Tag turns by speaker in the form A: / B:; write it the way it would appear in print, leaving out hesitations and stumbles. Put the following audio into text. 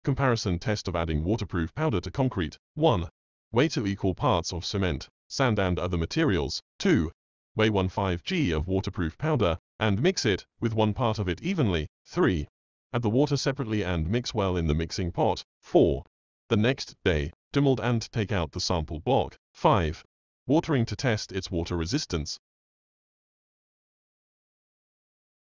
A: Comparison test of adding waterproof powder to concrete. 1. Weigh 2 equal parts of cement, sand and other materials. 2. Weigh 1/5 g of waterproof powder and mix it with 1 part of it evenly. 3. Add the water separately and mix well in the mixing pot. 4. The next day, demold and take out the sample block. 5. Watering to test its water resistance.